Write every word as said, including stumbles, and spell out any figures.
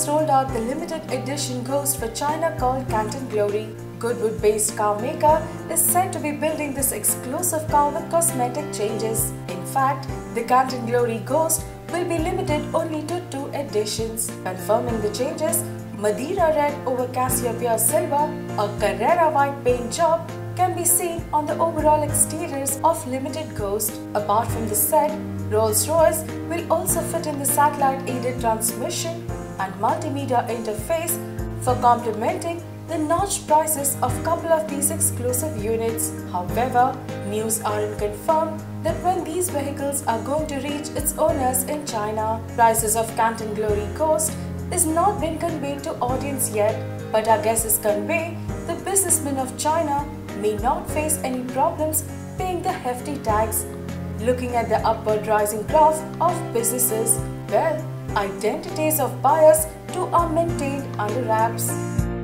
has rolled out the limited edition Ghost for China called Canton Glory. Goodwood-based car maker is said to be building this exclusive car with cosmetic changes. In fact, the Canton Glory Ghost will be limited only to two editions. Confirming the changes, Madeira Red over Cassiopeia Silver, a Carrera White paint job can be seen on the overall exteriors of limited Ghost. Apart from the set, Rolls-Royce will also fit in the satellite-aided transmission and multimedia interface for complementing the notched prices of couple of these exclusive units. However, news aren't confirmed that when these vehicles are going to reach its owners in China. Prices of Canton Glory Ghost is not been conveyed to audience yet, but our guesses convey the businessmen of China may not face any problems paying the hefty tax. Looking at the upward rising graph of businesses, well, identities of buyers too are maintained under wraps.